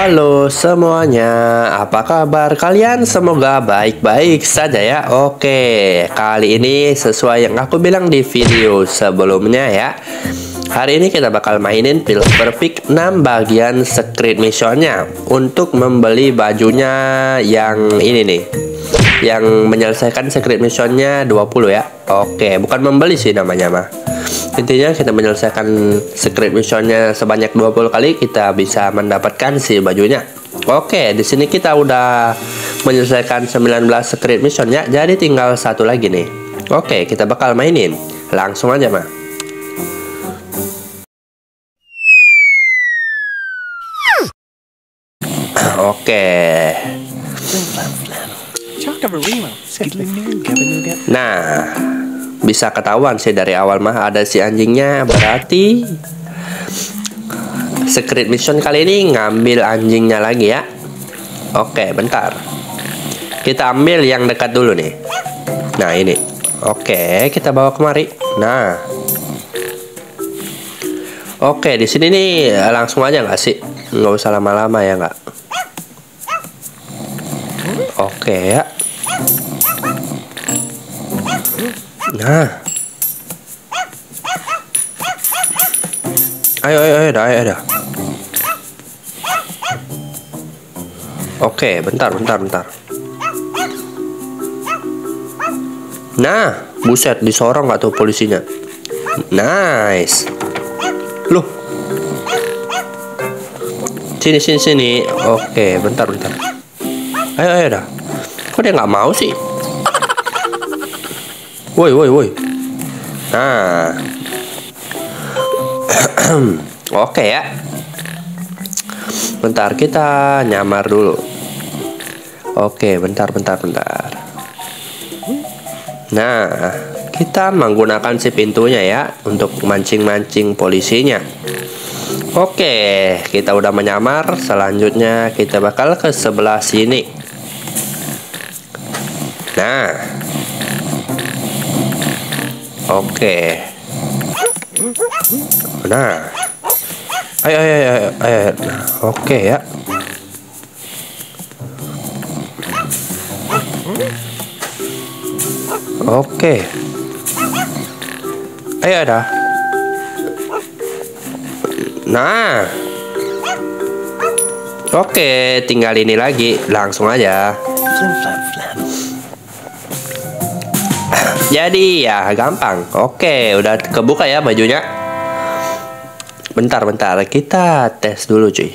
Halo semuanya, apa kabar kalian? Semoga baik-baik saja ya. Oke, kali ini sesuai yang aku bilang di video sebelumnya ya. Hari ini kita bakal mainin Pills Perfect 6 bagian secret missionnya untuk membeli bajunya yang ini nih, yang menyelesaikan secret missionnya 20 ya. Oke, bukan membeli sih namanya mah. Intinya kita menyelesaikan secret missionnya sebanyak 20 kali, kita bisa mendapatkan si bajunya. Oke, di sini kita udah menyelesaikan 19 secret missionnya, jadi tinggal satu lagi nih. Oke, kita bakal mainin. Langsung aja mah. Oke. Nah, bisa ketahuan sih dari awal mah ada si anjingnya, berarti secret mission kali ini ngambil anjingnya lagi ya. Oke, bentar. Kita ambil yang dekat dulu nih. Nah, ini. Oke, kita bawa kemari. Nah. Oke, di sini nih langsung aja nggak sih? Nggak usah lama-lama ya nggak? Oke ya. Nah, ayo dah. Oke, bentar. Nah, buset, disorong nggak tuh polisinya? Nice. Loh, sini. Oke, bentar. Ayo dah. Kok dia nggak mau sih? Woi. Nah. Oke ya. Bentar, kita nyamar dulu. Oke, bentar. Nah, kita menggunakan si pintunya ya untuk mancing polisinya. Oke, kita udah menyamar. Selanjutnya kita bakal ke sebelah sini. Nah. Oke. Nah. Ayo. Oke ya. Oke. Ayo dah. Nah. Oke, tinggal ini lagi. Langsung aja. Jadi ya gampang. Oke, udah kebuka ya bajunya. Bentar, kita tes dulu cuy.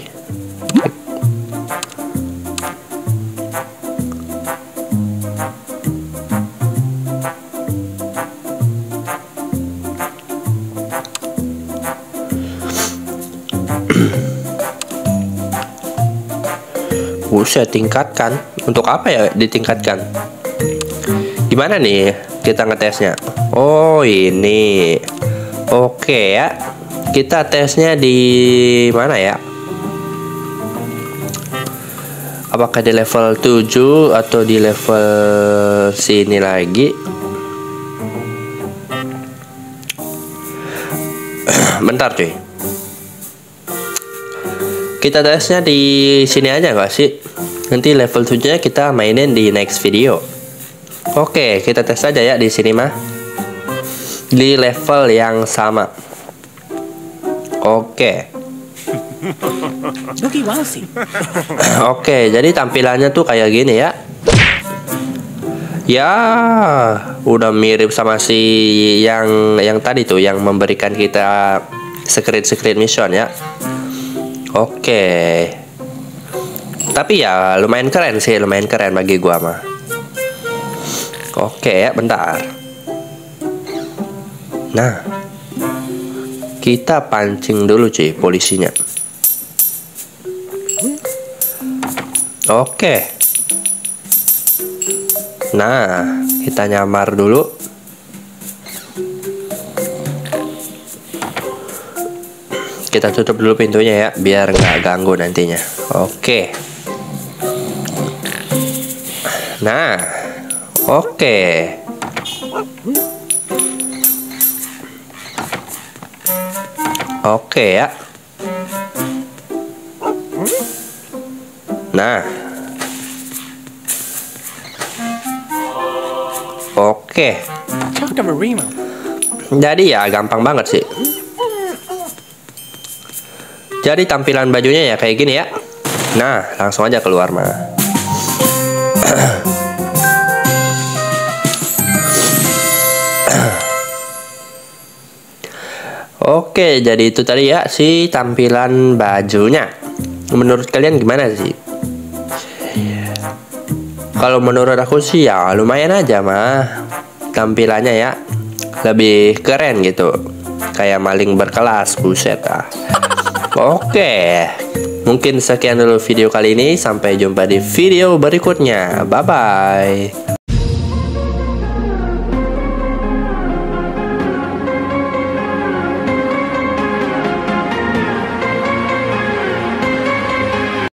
Buset, tingkatkan. Untuk apa ya ditingkatkan? Gimana nih kita ngetesnya? Oh, ini. Oke ya. Kita tesnya di mana ya? Apakah di level 7 atau di level sini lagi? Bentar cuy. Kita tesnya di sini aja nggak sih? Nanti level 7-nya kita mainin di next video. Oke, kita tes aja ya di sini mah. Di level yang sama. Oke. Oke, jadi tampilannya tuh kayak gini ya. Ya, udah mirip sama si yang tadi tuh, yang memberikan kita secret mission ya. Oke. Tapi ya lumayan keren bagi gua mah. Oke ya, bentar. Nah, kita pancing dulu cuy polisinya. Oke. Nah, kita nyamar dulu. Kita tutup dulu pintunya ya, biar nggak ganggu nantinya. Oke. Nah, oke. Oke ya. Nah, oke. Jadi ya gampang banget sih. Jadi tampilan bajunya ya kayak gini ya. Nah, langsung aja keluar mah. Oke, jadi itu tadi ya si tampilan bajunya. Menurut kalian gimana sih? Kalau menurut aku sih ya lumayan aja mah. Tampilannya ya lebih keren gitu. Kayak maling berkelas, buset ah. Oke, mungkin sekian dulu video kali ini. Sampai jumpa di video berikutnya. Bye-bye.